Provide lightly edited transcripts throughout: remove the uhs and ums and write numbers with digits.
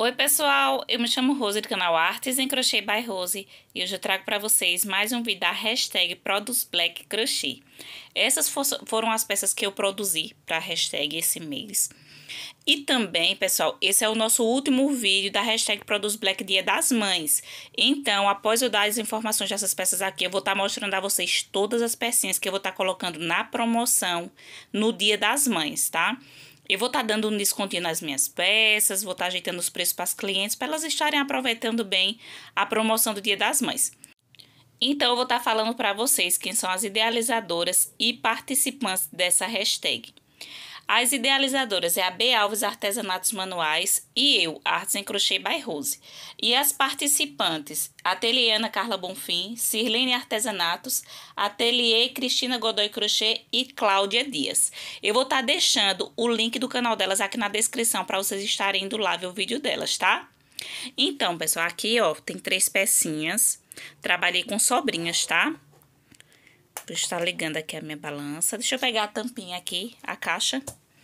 Oi pessoal, eu me chamo Rose do canal Artes em Crochê by Rose e hoje eu trago para vocês mais um vídeo da hashtag Produce Black Crochê. Essas foram as peças que eu produzi para a hashtag esse mês. E também, pessoal, esse é o nosso último vídeo da hashtag Produce Black Dia das Mães. Então, após eu dar as informações dessas peças aqui, eu vou estar mostrando a vocês todas as pecinhas que eu vou estar colocando na promoção no Dia das Mães, tá? Eu vou estar dando um descontinho nas minhas peças, vou estar ajeitando os preços para as clientes, para elas estarem aproveitando bem a promoção do Dia das Mães. Então, eu vou estar falando para vocês quem são as idealizadoras e participantes dessa hashtag. As idealizadoras é a B. Alves Artesanatos Manuais e eu, Artes em Crochê by Rose. E as participantes, Ateliê Ana Carla Bonfim, Sirlene Artesanatos, Ateliê Cristina Godoy Crochê e Cláudia Dias. Eu vou estar deixando o link do canal delas aqui na descrição para vocês estarem indo lá ver o vídeo delas, tá? Então, pessoal, aqui, ó, tem 3 pecinhas. Trabalhei com sobrinhas, tá? Vou estar ligando aqui a minha balança. Deixa eu pegar a tampinha aqui, a caixa.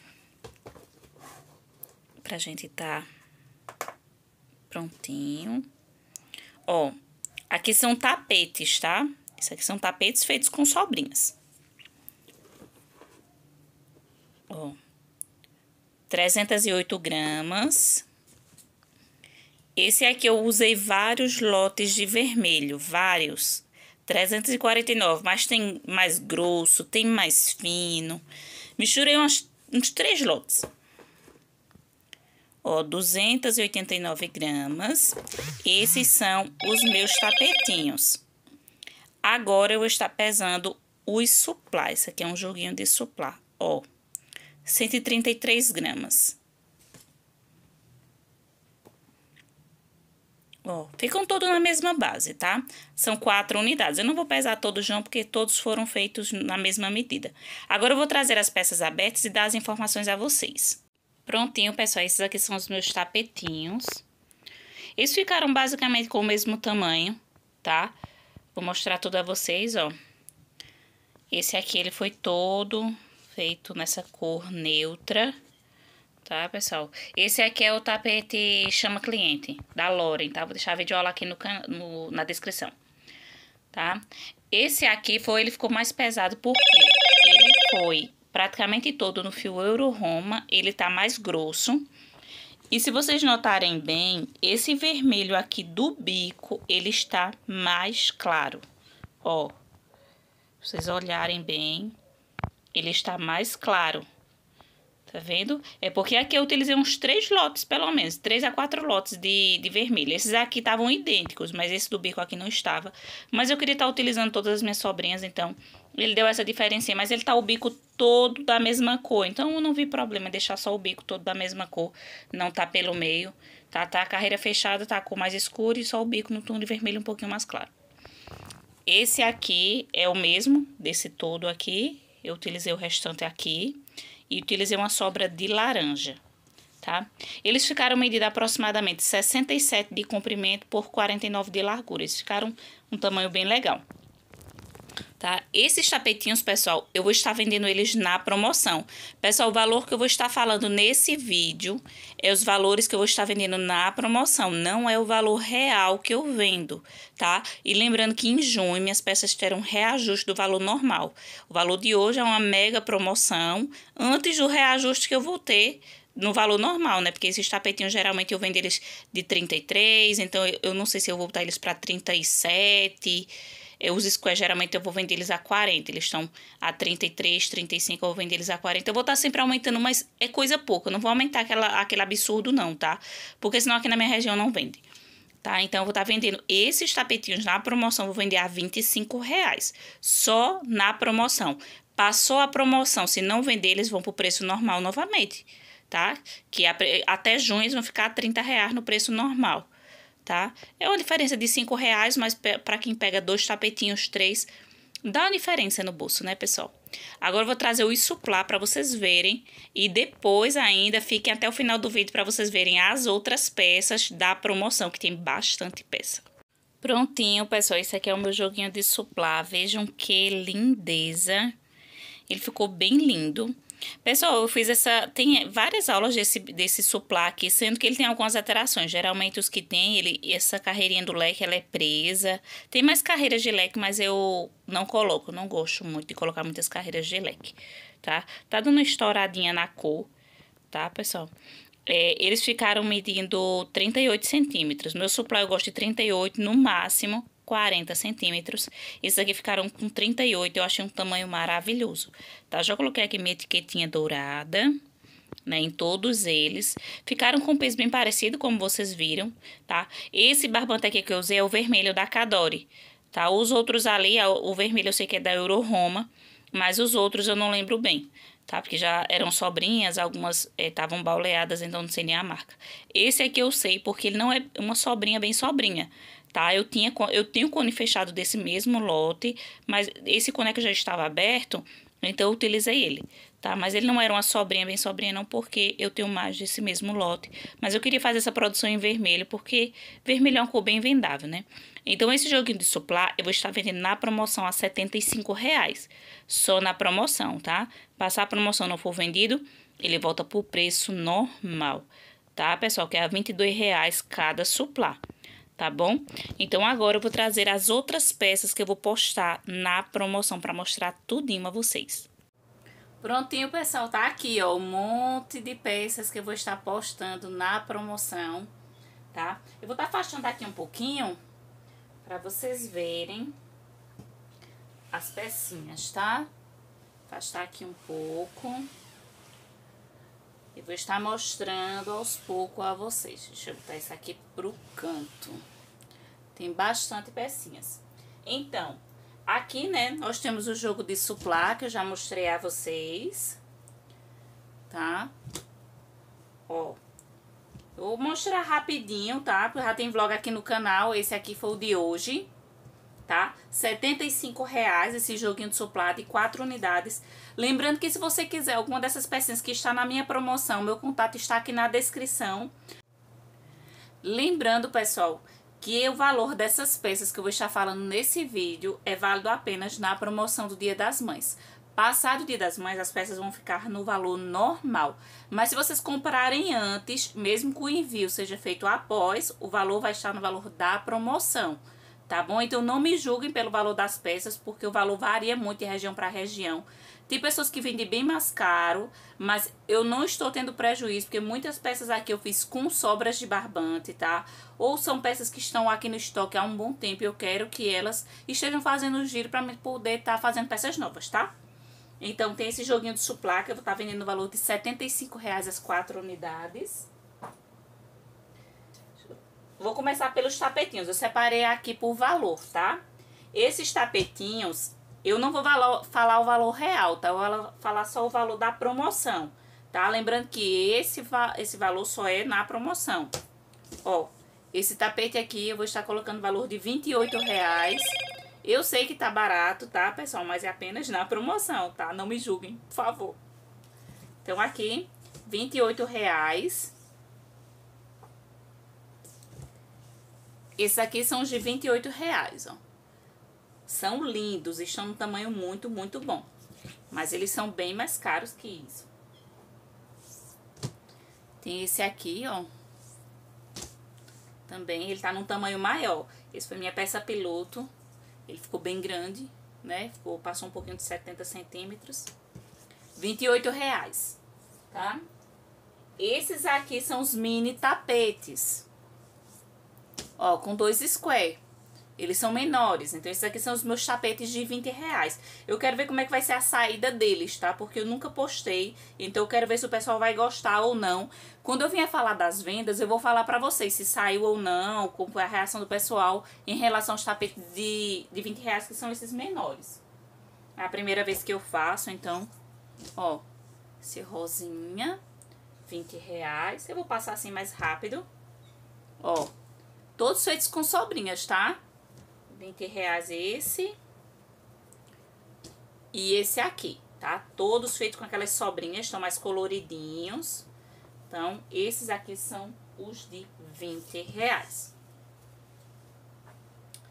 Pra gente tá prontinho. Ó, aqui são tapetes, tá? Isso aqui são tapetes feitos com sobrinhas. Ó, 308 gramas. Esse aqui eu usei vários lotes de vermelho, vários. 349, mas tem mais grosso, tem mais fino. Misturei uns 3 lotes. Ó, 289 gramas. Esses são os meus tapetinhos. Agora eu vou estar pesando os suplá. Esse aqui é um joguinho de suplá. Ó, 133 gramas. Ó, ficam todos na mesma base, tá? São 4 unidades. Eu não vou pesar todos juntos, porque todos foram feitos na mesma medida. Agora, eu vou trazer as peças abertas e dar as informações a vocês. Prontinho, pessoal. Esses aqui são os meus tapetinhos. Eles ficaram basicamente com o mesmo tamanho, tá? Vou mostrar tudo a vocês, ó. Esse aqui, ele foi todo feito nessa cor neutra. Tá, pessoal? Esse aqui é o tapete Chama Cliente, da Loren, tá? Vou deixar a videoaula aqui na descrição, tá? Esse aqui ele ficou mais pesado porque ele foi praticamente todo no fio Euro Roma, ele tá mais grosso. E se vocês notarem bem, esse vermelho aqui do bico, ele está mais claro, ó. Se vocês olharem bem, ele está mais claro. Tá vendo? É porque aqui eu utilizei uns 3 lotes, pelo menos. 3 a 4 lotes de vermelho. Esses aqui estavam idênticos, mas esse do bico aqui não estava. Mas eu queria estar utilizando todas as minhas sobrinhas, então ele deu essa diferença. Mas ele tá o bico todo da mesma cor. Então eu não vi problema em deixar só o bico todo da mesma cor. Não tá pelo meio. Tá a carreira fechada, tá a cor mais escura e só o bico no tom de vermelho um pouquinho mais claro. Esse aqui é o mesmo desse todo aqui. Eu utilizei o restante aqui. E utilizei uma sobra de laranja, tá? Eles ficaram medidos aproximadamente 67 de comprimento por 49 de largura. Eles ficaram um tamanho bem legal, tá? Esses tapetinhos, pessoal, eu vou estar vendendo eles na promoção. Pessoal, o valor que eu vou estar falando nesse vídeo é os valores que eu vou estar vendendo na promoção. Não é o valor real que eu vendo, tá? E lembrando que em junho minhas peças terão reajuste do valor normal. O valor de hoje é uma mega promoção antes do reajuste que eu vou ter no valor normal, né? Porque esses tapetinhos, geralmente, eu vendo eles de 33, então eu não sei se eu vou botar eles para 37. Os squares, geralmente, eu vou vender eles a 40. Eles estão a 33, 35, eu vou vender eles a 40. Eu vou estar sempre aumentando, mas é coisa pouca. Eu não vou aumentar aquele absurdo, não, tá? Porque senão aqui na minha região não vende, tá? Então, eu vou estar vendendo esses tapetinhos na promoção, vou vender a R$25. Só na promoção. Passou a promoção, se não vender, eles vão pro preço normal novamente, tá? Que até junho eles vão ficar a R$30 no preço normal. Tá? É uma diferença de R$5, mas para quem pega 2 tapetinhos, 3, dá uma diferença no bolso, né, pessoal? Agora eu vou trazer o suplá para vocês verem e depois ainda fiquem até o final do vídeo para vocês verem as outras peças da promoção, que tem bastante peça. Prontinho, pessoal, esse aqui é o meu joguinho de suplá. Vejam que lindeza. Ele ficou bem lindo. Pessoal, eu fiz tem várias aulas desse suplá aqui, sendo que ele tem algumas alterações. Geralmente os que tem, essa carreirinha do leque, ela é presa. Tem mais carreiras de leque, mas eu não coloco, não gosto muito de colocar muitas carreiras de leque, tá? Tá dando uma estouradinha na cor, tá, pessoal? Eles ficaram medindo 38 centímetros. Meu suplá eu gosto de 38, no máximo 40 centímetros. Esses aqui ficaram com 38, eu achei um tamanho maravilhoso, tá? Já coloquei aqui minha etiquetinha dourada, né, em todos eles. Ficaram com um peso bem parecido, como vocês viram, tá? Esse barbante aqui que eu usei é o vermelho da Cadore, tá? Os outros ali, o vermelho eu sei que é da Euro Roma, mas os outros eu não lembro bem, tá? Porque já eram sobrinhas, algumas estavam bauleadas, então não sei nem a marca. Esse aqui eu sei porque ele não é uma sobrinha bem sobrinha, tá? Eu tenho cone fechado desse mesmo lote, mas esse cone que já estava aberto, então eu utilizei ele, tá? Mas ele não era uma sobrinha bem sobrinha não, porque eu tenho mais desse mesmo lote. Mas eu queria fazer essa produção em vermelho, porque vermelho é uma cor bem vendável, né? Então, esse joguinho de suplá, eu vou estar vendendo na promoção a R$ 75,00. Só na promoção, tá? Passar a promoção não for vendido, ele volta pro preço normal, tá, pessoal? Que é R$ 22,00 cada suplá, tá bom? Então, agora eu vou trazer as outras peças que eu vou postar na promoção para mostrar tudinho a vocês. Prontinho, pessoal, tá aqui, ó, um monte de peças que eu vou estar postando na promoção, tá? Eu vou estar afastando aqui um pouquinho para vocês verem as pecinhas, tá? Afastar aqui um pouco. E vou estar mostrando aos poucos a vocês. Deixa eu botar isso aqui pro canto. Tem bastante pecinhas. Então, aqui, né, nós temos o jogo de suplá, que eu já mostrei a vocês. Tá? Ó. Eu vou mostrar rapidinho, tá? Porque já tem vlog aqui no canal. Esse aqui foi o de hoje, tá? R$ 75,00 esse joguinho de suplá de 4 unidades. Lembrando que se você quiser alguma dessas pecinhas que está na minha promoção, meu contato está aqui na descrição. Lembrando, pessoal, que o valor dessas peças que eu vou estar falando nesse vídeo é válido apenas na promoção do Dia das Mães. Passado o Dia das Mães, as peças vão ficar no valor normal. Mas se vocês comprarem antes, mesmo que o envio seja feito após, o valor vai estar no valor da promoção, tá bom? Então não me julguem pelo valor das peças, porque o valor varia muito de região para região. Tem pessoas que vendem bem mais caro, mas eu não estou tendo prejuízo, porque muitas peças aqui eu fiz com sobras de barbante, tá? Ou são peças que estão aqui no estoque há um bom tempo e eu quero que elas estejam fazendo giro para poder estar fazendo peças novas, tá? Então, tem esse joguinho de suplá que eu vou estar vendendo no valor de R$ 75,00 as 4 unidades. Vou começar pelos tapetinhos. Eu separei aqui por valor, tá? Esses tapetinhos, eu não vou falar o valor real, tá? Eu vou falar só o valor da promoção, tá? Lembrando que esse valor só é na promoção. Ó, esse tapete aqui eu vou estar colocando o valor de R$ 28,00. Eu sei que tá barato, tá, pessoal? Mas é apenas na promoção, tá? Não me julguem, por favor. Então, aqui, R$ 28,00. Esses aqui são os de R$ 28,00, ó. São lindos, estão num tamanho muito, muito bom. Mas eles são bem mais caros que isso. Tem esse aqui, ó. Também, ele tá num tamanho maior. Esse foi minha peça piloto. Ele ficou bem grande, né? Passou um pouquinho de 70 centímetros. R$ 28,00, tá? Esses aqui são os mini tapetes. Ó, com 2 square. Eles são menores, então esses aqui são os meus tapetes de R$ 20,00. Eu quero ver como é que vai ser a saída deles, tá? Porque eu nunca postei, então eu quero ver se o pessoal vai gostar ou não. Quando eu vier falar das vendas, eu vou falar pra vocês se saiu ou não, como foi a reação do pessoal em relação aos tapetes de R$ 20,00, que são esses menores. É a primeira vez que eu faço, então, ó, esse rosinha, R$ 20,00. Eu vou passar assim mais rápido. Ó, todos feitos com sobrinhas, tá? R$ 20,00 esse. E esse aqui, tá? Todos feitos com aquelas sobrinhas, estão mais coloridinhos. Então, esses aqui são os de R$ 20,00.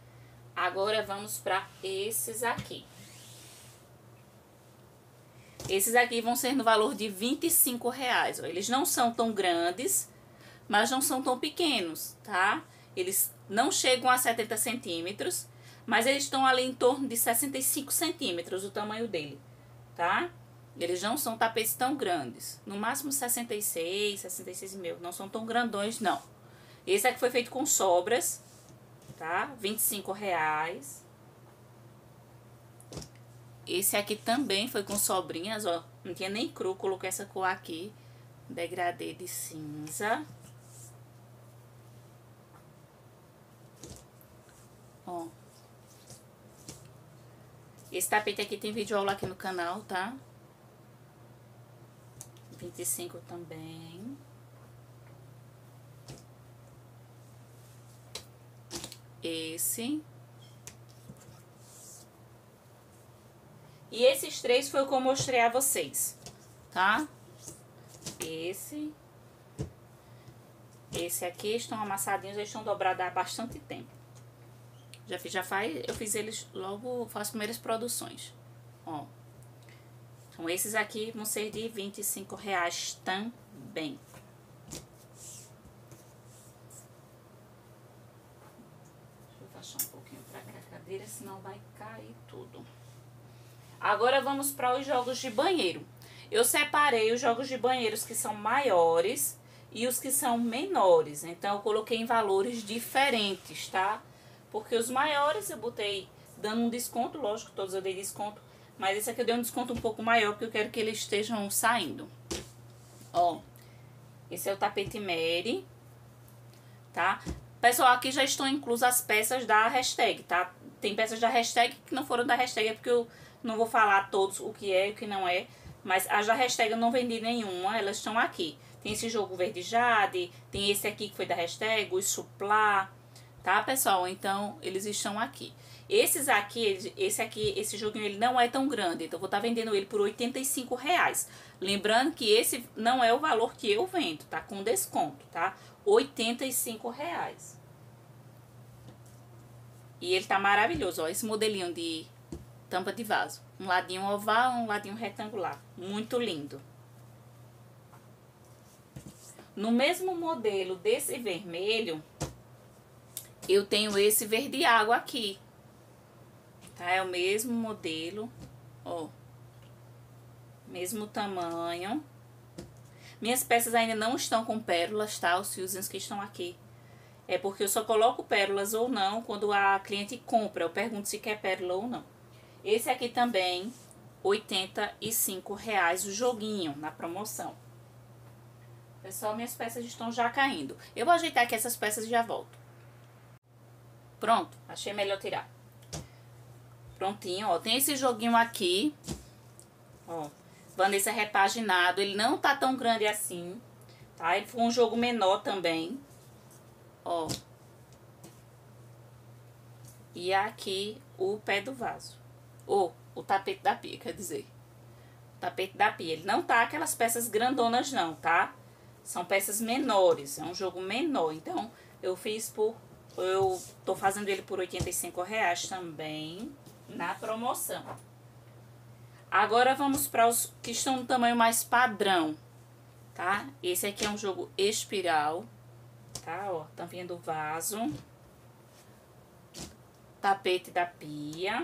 Agora, vamos para esses aqui. Esses aqui vão ser no valor de R$ 25, ó. Eles não são tão grandes, mas não são tão pequenos, tá? Eles não chegam a 70 centímetros, mas eles estão ali em torno de 65 centímetros, o tamanho dele, tá? Eles não são tapetes tão grandes. No máximo 66, 66,5. Não são tão grandões, não. Esse aqui foi feito com sobras, tá? R$ 25. Esse aqui também foi com sobrinhas, ó. Não tinha nem cru, coloquei essa cor aqui. Degradê de cinza. Ó. Esse tapete aqui tem vídeo aula aqui no canal, tá? 25 também. Esse. E esses três foi o que eu mostrei a vocês, tá? Esse aqui estão amassadinhos, eles estão dobrados há bastante tempo. Eu fiz eles logo, faço as primeiras produções, ó. Então, esses aqui vão ser de R$ 25 também. Deixa eu baixar um pouquinho pra cá a cadeira, senão vai cair tudo. Agora vamos para os jogos de banheiro. Eu separei os jogos de banheiros que são maiores e os que são menores. Então, eu coloquei em valores diferentes, tá? Porque os maiores eu botei dando um desconto, lógico, todos eu dei desconto. Mas esse aqui eu dei um desconto um pouco maior, porque eu quero que eles estejam saindo. Ó, esse é o tapete Mary, tá? Pessoal, aqui já estão inclusas as peças da hashtag, tá? Tem peças da hashtag que não foram da hashtag, é porque eu não vou falar todos o que é e o que não é. Mas as da hashtag eu não vendi nenhuma, elas estão aqui. Tem esse jogo Verde Jade, tem esse aqui que foi da hashtag, o Suplá, tá, pessoal? Então, eles estão aqui. Esses aqui, esse joguinho, ele não é tão grande, então eu vou estar vendendo ele por R$ 85. Lembrando que esse não é o valor que eu vendo, tá? Com desconto, tá? R$ 85. E ele tá maravilhoso, ó, esse modelinho de tampa de vaso. Um ladinho oval, um ladinho retangular. Muito lindo. No mesmo modelo desse vermelho, eu tenho esse verde água aqui. Tá? É o mesmo modelo, ó. Mesmo tamanho. Minhas peças ainda não estão com pérolas, tá? Os fiozinhos que estão aqui. É porque eu só coloco pérolas ou não quando a cliente compra. Eu pergunto se quer pérola ou não. Esse aqui também, R$ 85 o joguinho, na promoção. Pessoal, minhas peças estão já caindo. Eu vou ajeitar aqui essas peças e já volto. Pronto, achei melhor tirar. Prontinho, ó. Tem esse joguinho aqui, ó. Vanessa repaginado. Ele não tá tão grande assim, tá? Ele foi um jogo menor também, ó. E aqui o pé do vaso. Ou o tapete da pia, quer dizer. O tapete da pia. Ele não tá aquelas peças grandonas não, tá? São peças menores. É um jogo menor. Então, eu tô fazendo ele por R$ 85 também, na promoção. Agora, vamos para os que estão no tamanho mais padrão, tá? Esse aqui é um jogo espiral, tá? Ó, tampinha do vaso. Tapete da pia.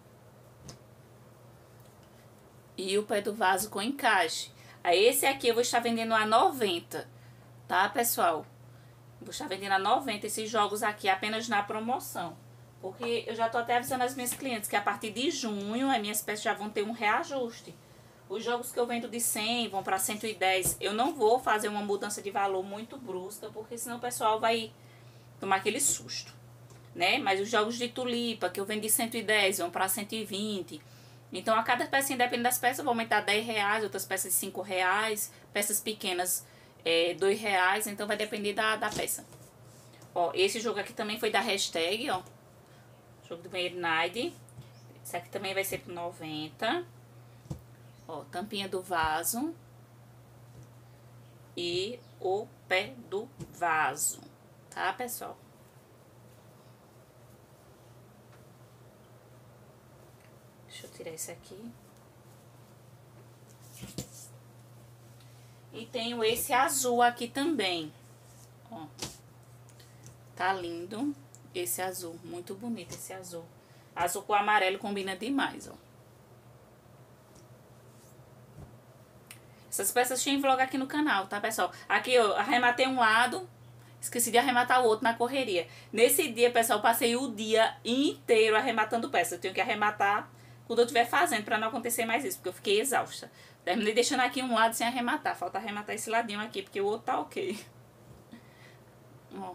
E o pé do vaso com encaixe. Aí esse aqui eu vou estar vendendo a 90, tá, pessoal? Vou estar vendendo a 90 esses jogos aqui apenas na promoção. Porque eu já tô até avisando as minhas clientes que a partir de junho as minhas peças já vão ter um reajuste. Os jogos que eu vendo de 100 vão para 110. Eu não vou fazer uma mudança de valor muito brusca, porque senão o pessoal vai tomar aquele susto, né? Mas os jogos de tulipa que eu vendo de 110 vão para 120. Então, a cada peça, dependendo das peças, eu vou aumentar R$10, outras peças de R$5, peças pequenas R$2, então vai depender da peça. Ó, esse jogo aqui também foi da hashtag, ó. Jogo do banheiro Night. Esse aqui também vai ser por 90. Ó, tampinha do vaso. E o pé do vaso, tá, pessoal? Deixa eu tirar esse aqui. E tenho esse azul aqui também. Ó. Tá lindo esse azul. Muito bonito esse azul. Azul com amarelo combina demais, ó. Essas peças tinha em vlog aqui no canal, tá, pessoal? Aqui eu arrematei um lado, esqueci de arrematar o outro na correria. Nesse dia, pessoal, eu passei o dia inteiro arrematando peças. Eu tenho que arrematar quando eu estiver fazendo, pra não acontecer mais isso, porque eu fiquei exausta. Terminei deixando aqui um lado sem arrematar. Falta arrematar esse ladinho aqui, porque o outro tá ok. Ó.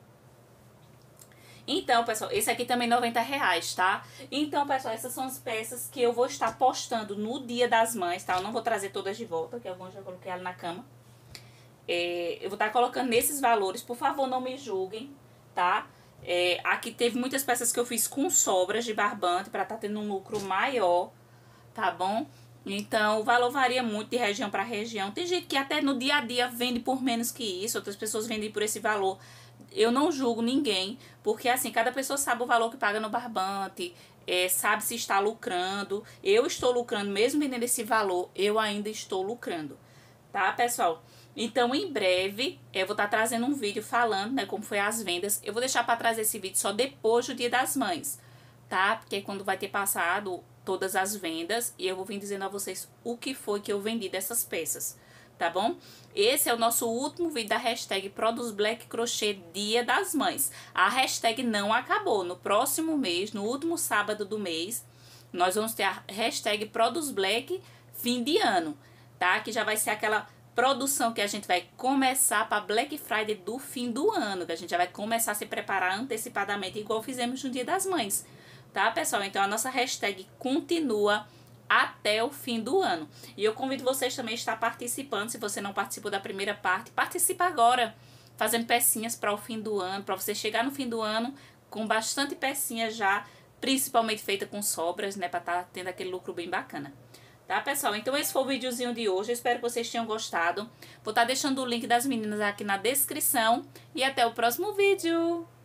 Então, pessoal, esse aqui também R$90, tá? Então, pessoal, essas são as peças que eu vou estar postando no Dia das Mães, tá? Eu não vou trazer todas de volta, que algumas já coloquei ela na cama. Eu vou estar colocando nesses valores, por favor, não me julguem, tá? Aqui teve muitas peças que eu fiz com sobras de barbante, pra estar tendo um lucro maior, tá bom? Então, o valor varia muito de região para região. Tem gente que até no dia a dia vende por menos que isso, outras pessoas vendem por esse valor. Eu não julgo ninguém, porque assim, cada pessoa sabe o valor que paga no barbante, sabe se está lucrando. Eu estou lucrando, mesmo vendendo esse valor, eu ainda estou lucrando, tá, pessoal? Então, em breve, eu vou estar trazendo um vídeo falando, né, como foi as vendas. Eu vou deixar para trazer esse vídeo só depois do Dia das Mães, tá? Porque é quando vai ter passado todas as vendas e eu vou vir dizendo a vocês o que foi que eu vendi dessas peças, tá bom? Esse é o nosso último vídeo da hashtag Produz Black Crochê Dia das Mães. A hashtag não acabou. No próximo mês, no último sábado do mês, nós vamos ter a hashtag Produz Black Fim de Ano, tá? Que já vai ser aquela produção que a gente vai começar para Black Friday do fim do ano, que a gente já vai começar a se preparar antecipadamente, igual fizemos no Dia das Mães, tá, pessoal? Então a nossa hashtag continua até o fim do ano. E eu convido vocês também a estar participando. Se você não participou da primeira parte, participa agora, fazendo pecinhas para o fim do ano, para você chegar no fim do ano com bastante pecinhas já, principalmente feita com sobras, né, para estar tendo aquele lucro bem bacana. Tá, pessoal? Então esse foi o videozinho de hoje. Eu espero que vocês tenham gostado. Vou estar deixando o link das meninas aqui na descrição. E até o próximo vídeo.